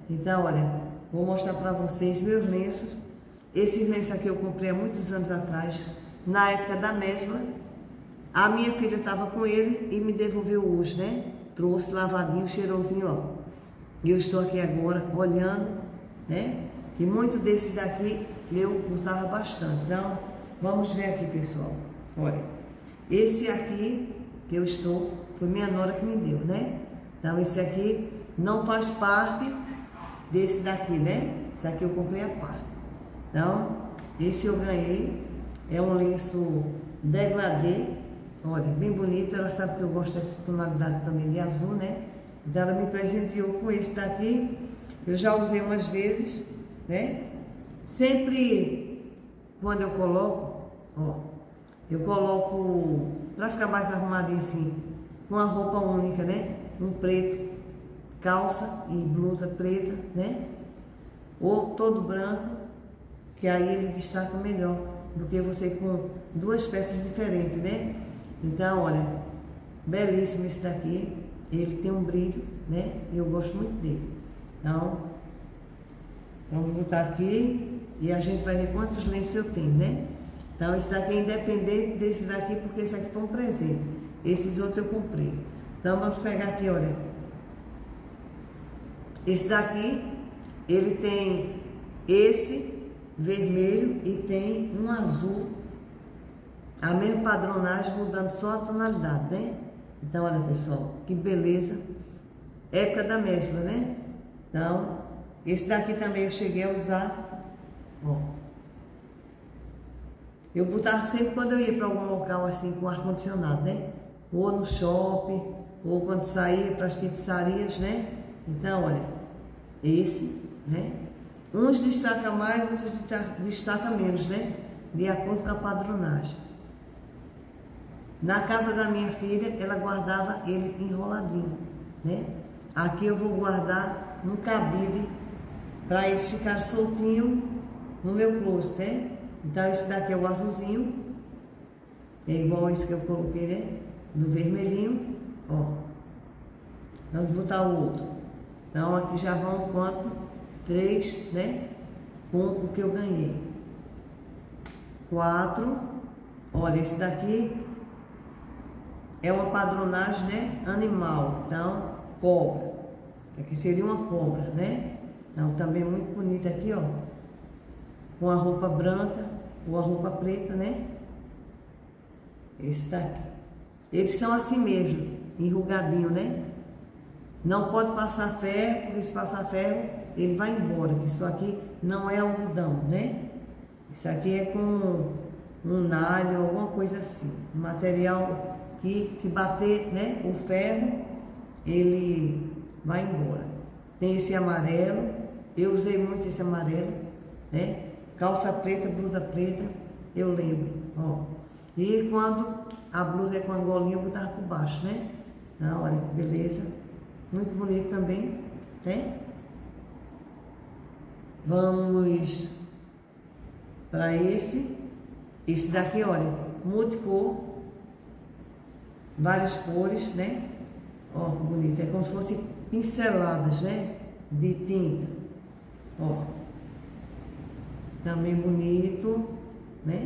Então, olha, vou mostrar para vocês meus lenços. Esses lenços aqui eu comprei há muitos anos atrás, na época da mesma. A minha filha estava com ele e me devolveu hoje, né? Trouxe lavadinho, cheirosinho, ó. E eu estou aqui agora olhando, né? E muito desses daqui eu usava bastante. Então, vamos ver aqui, pessoal. Olha, esse aqui que eu estou, foi minha nora que me deu, né? Então, esse aqui não faz parte desse daqui, né? Esse aqui eu comprei a parte. Então, esse eu ganhei. É um lenço degradê. Olha, bem bonito. Ela sabe que eu gosto dessa tonalidade também de azul, né? Então, ela me presenteou com esse daqui. Eu já usei umas vezes, né? Sempre quando eu coloco, ó, eu coloco para ficar mais arrumadinho assim, com uma roupa única, né? Um preto, calça e blusa preta, né? Ou todo branco, que aí ele destaca melhor do que você com duas peças diferentes, né? Então, olha, belíssimo esse daqui. Ele tem um brilho, né? Eu gosto muito dele. Então, vamos botar aqui e a gente vai ver quantos lenços eu tenho, né? Então, esse daqui é independente desse daqui, porque esse aqui foi um presente. Esses outros eu comprei. Então, vamos pegar aqui, olha. Esse daqui, ele tem esse vermelho e tem um azul. A mesma padronagem, mudando só a tonalidade, né? Então, olha, pessoal, que beleza. Época da mesma, né? Então, esse daqui também eu cheguei a usar. Ó. Eu botava sempre quando eu ia para algum local assim com ar-condicionado, né? Ou no shopping, ou quando saía para as pizzarias, né? Então, olha, esse, né? Uns destacam mais, outros destacam menos, né? De acordo com a padronagem. Na casa da minha filha, ela guardava ele enroladinho, né? Aqui eu vou guardar num cabide para eles ficarem soltinhos no meu closet, né? Então, esse daqui é o azulzinho, é igual esse que eu coloquei, né? No vermelhinho, ó. Vamos botar o outro. Então, aqui já vão quanto? 3, né? Com o que eu ganhei. 4. Olha, esse daqui é uma padronagem, né? Animal. Então, cobra. Isso aqui seria uma cobra, né? Então, também muito bonita aqui, ó. Com a roupa branca ou a roupa preta, né? Esse daqui. Eles são assim mesmo, enrugadinho, né? Não pode passar ferro, porque se passar ferro, ele vai embora. Isso aqui não é algodão, né? Isso aqui é com um nalho, alguma coisa assim. Um material que, se bater, né, o ferro, ele vai embora. Tem esse amarelo. Eu usei muito esse amarelo, né? Calça preta, blusa preta, eu lembro, ó. E quando a blusa é com a golinha, eu botava por baixo, né? Então, olha que beleza. Muito bonito também, né? Vamos para esse. Esse daqui, olha, multicor. Várias cores, né? Ó, que bonito. É como se fossem pinceladas, né? De tinta. Ó. Também bonito, né?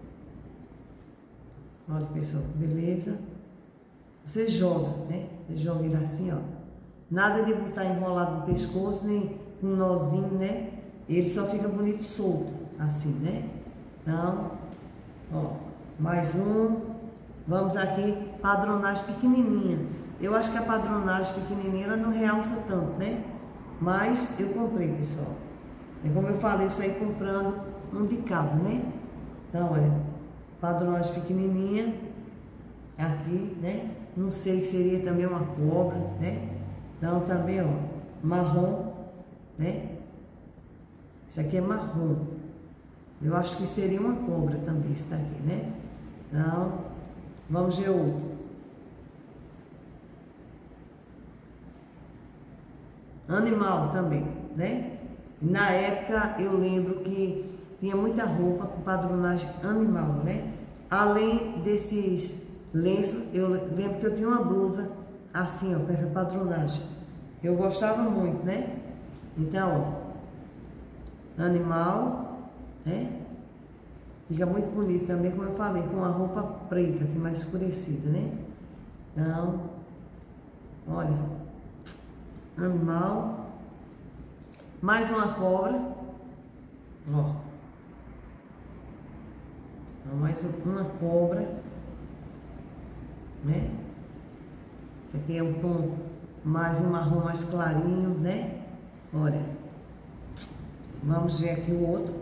Olha, pessoal, beleza. Você joga, né? Você joga ele assim, ó. Nada de botar enrolado no pescoço, nem um nozinho, né? Ele só fica bonito solto, assim, né? Então, ó, mais um. Vamos aqui, padronagem pequenininha. Eu acho que a padronagem pequenininha, ela não realça tanto, né? Mas eu comprei, pessoal. É como eu falei, isso aí comprando um de cada, né? Então, olha, padronagem pequenininha, aqui, né? Não sei que seria também uma cobra, né? Então, também, ó, marrom, né? Isso aqui é marrom. Eu acho que seria uma cobra também, isso daqui, né? Então, vamos ver outro. Animal também, né? Na época, eu lembro que tinha muita roupa com padronagem animal, né? Além desses lenços, eu lembro que eu tinha uma blusa assim, ó, com essa padronagem. Eu gostava muito, né? Então, ó, animal, né? Fica muito bonito também, como eu falei, com a roupa preta, que é mais escurecida, né? Então, olha, animal, mais uma cobra, ó. Então, mais uma cobra, né? Esse aqui é um tom mais um marrom mais clarinho, né? Olha, vamos ver aqui o outro.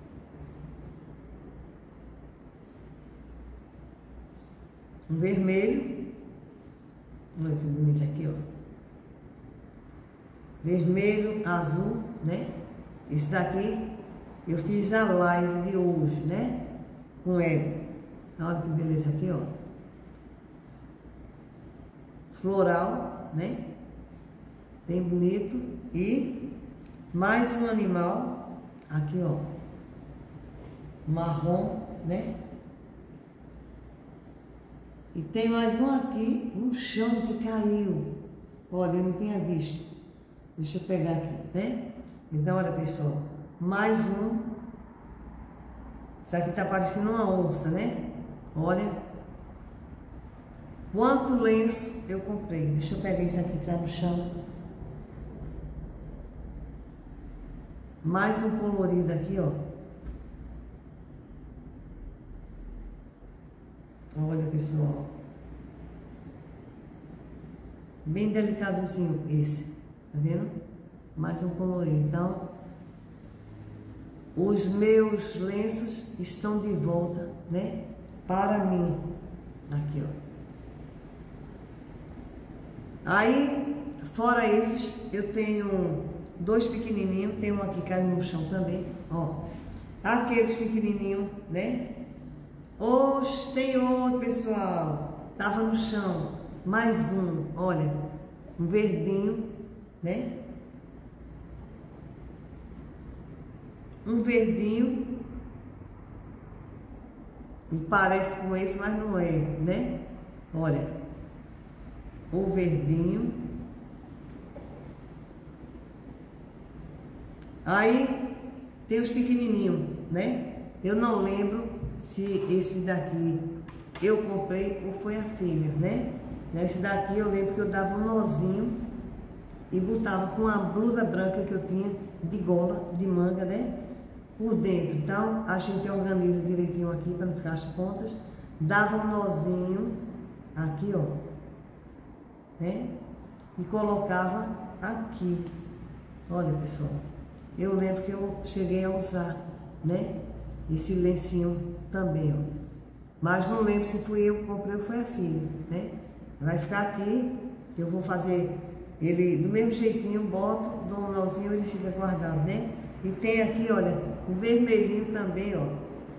Um vermelho. Olha que bonito aqui, ó. Vermelho, azul, né? Esse daqui eu fiz a live de hoje, né? Com ele. Olha que beleza aqui, ó. Floral, né? Bem bonito. E mais um animal aqui, ó. Marrom, né? E tem mais um aqui, um chão que caiu. Olha, eu não tinha visto. Deixa eu pegar aqui, né? Então, olha, pessoal, mais um. Isso aqui tá parecendo uma onça, né? Olha. Quanto lenço eu comprei. Deixa eu pegar isso aqui que tá no chão. Mais um colorido aqui, ó. Olha, pessoal. Bem delicadozinho esse. Tá vendo? Mais um colorido. Então, os meus lenços estão de volta, né? Para mim. Aqui, ó. Aí, fora esses, eu tenho dois pequenininhos. Tem um aqui caindo no chão também, ó. Aqueles pequenininhos, né? Oxe, tem outro, pessoal. Tava no chão. Mais um, olha. Um verdinho, né? Um verdinho. E parece com esse, mas não é, né? Olha. O verdinho. Aí tem os pequenininhos, né? Eu não lembro se esse daqui eu comprei ou foi a filha, né? Esse daqui eu lembro que eu dava um nozinho e botava com a blusa branca que eu tinha de gola, de manga, né? Por dentro. Então a gente organiza direitinho aqui para não ficar as pontas. Dava um nozinho aqui, ó, né? E colocava aqui. Olha, pessoal, eu lembro que eu cheguei a usar, né? Esse lencinho também, ó. Mas não lembro se fui eu que comprei ou foi a filha, né? Vai ficar aqui, eu vou fazer ele do mesmo jeitinho, boto, dou um nozinho e ele fica guardado, né? E tem aqui, olha, o vermelhinho também, ó.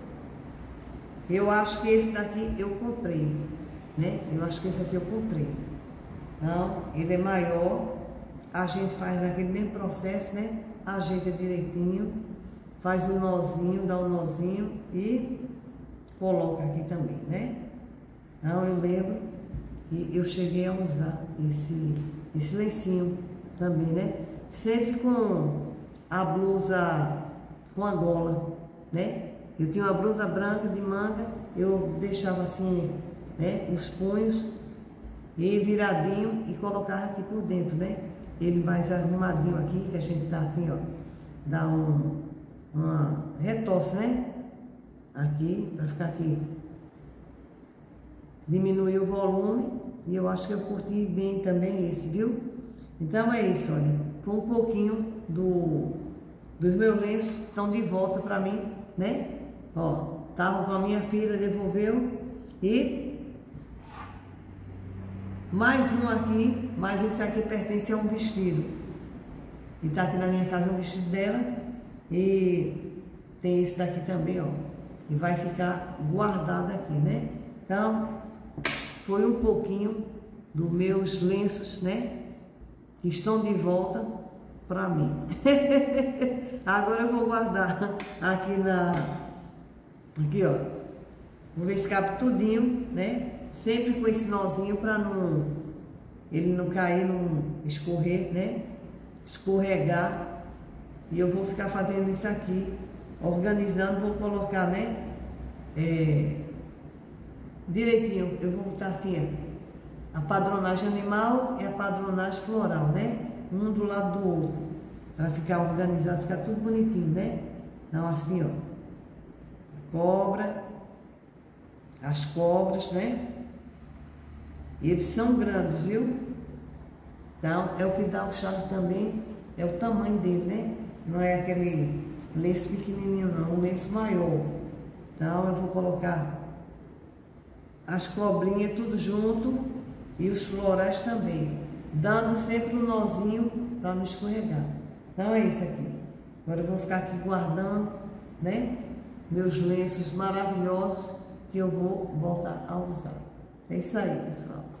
Eu acho que esse daqui eu comprei, né? Eu acho que esse aqui eu comprei. Não, ele é maior, a gente faz naquele mesmo processo, né? Ajeita direitinho, faz um nozinho, dá um nozinho e coloca aqui também, né? Então eu lembro que eu cheguei a usar esse lencinho também, né? Sempre com a blusa com a gola, né? Eu tinha uma blusa branca de manga, eu deixava assim, né? Os punhos e viradinho e colocava aqui por dentro, né? Ele mais arrumadinho aqui, que a gente dá assim, ó, dá uma retorce, né? Aqui, para ficar aqui. Diminuir o volume e eu acho que eu curti bem também esse, viu? Então é isso, olha. Foi um pouquinho dos meus lenços, estão de volta para mim, né? Ó, tava com a minha filha, devolveu e mais um aqui, mas esse aqui pertence a um vestido. E tá aqui na minha casa um vestido dela e tem esse daqui também, ó. E vai ficar guardado aqui, né? Então, foi um pouquinho dos meus lenços, né? Que estão de volta para mim. Agora eu vou guardar aqui aqui, ó. Vou ver se cabe tudinho, né? Sempre com esse nozinho para ele não cair, não escorrer, né? Escorregar E eu vou ficar fazendo isso aqui, organizando, vou colocar, né? Direitinho, eu vou botar assim, a padronagem animal e a padronagem floral, né? Um do lado do outro, para ficar organizado, ficar tudo bonitinho, né? Então assim, ó, cobra, as cobras, né? Eles são grandes, viu? Então, é o que dá o charme também, é o tamanho dele, né? Não é aquele lenço pequenininho, não, um lenço maior. Então, eu vou colocar as cobrinhas tudo junto e os florais também, dando sempre um nozinho para não escorregar. Então, é isso aqui. Agora eu vou ficar aqui guardando, né? Meus lenços maravilhosos que eu vou voltar a usar. É isso aí, pessoal.